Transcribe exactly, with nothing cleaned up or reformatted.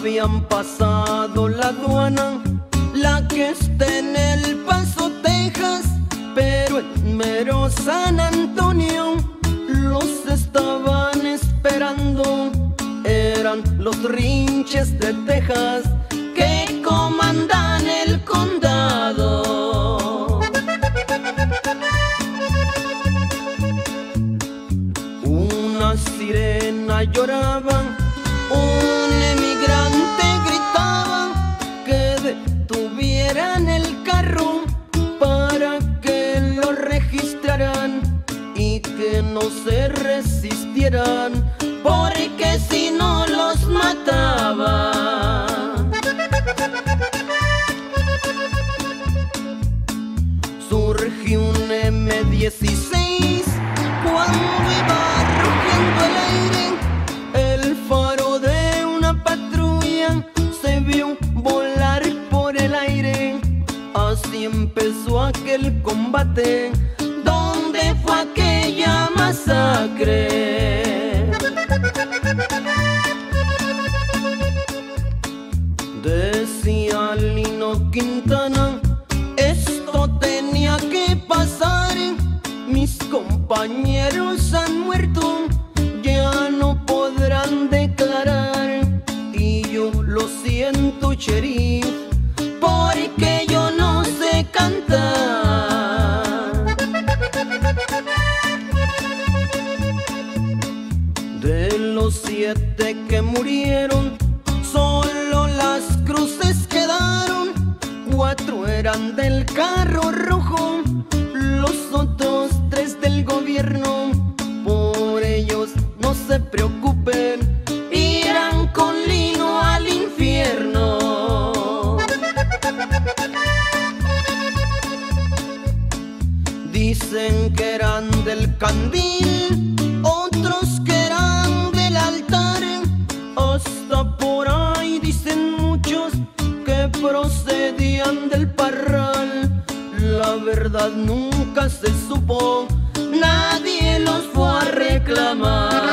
habían pasado la aduana, la que está en El Paso, Texas, pero en mero San Antonio los estaban esperando. Eran los Rinches de Texas que comandan el condado. Una sirena lloraba, un emigrante gritaba que detuvieran el carro para que lo registraran y que no se resistieran, porque si no los mataba. Surgió un eme dieciséis cuando iba rugiendo el aire. El faro de una patrulla se vio volar por el aire. Así empezó aquel combate, donde fue aquella masacre. Decía Lino Quintana, esto tenía que pasar. Mis compañeros han muerto, ya no podrán declarar. Y yo lo siento, sheriff, porque yo no sé cantar. De los siete que murieron, solo las cruces quedaron. Cuatro eran del carro rojo, los otros tres del gobierno. Por ellos no se preocupen, irán con Lino al infierno. Dicen que eran del candil, otros que eran del altar. Hasta por ahí dicen muchos que procedían del Parral. La verdad nunca se supo, nadie los fue a reclamar.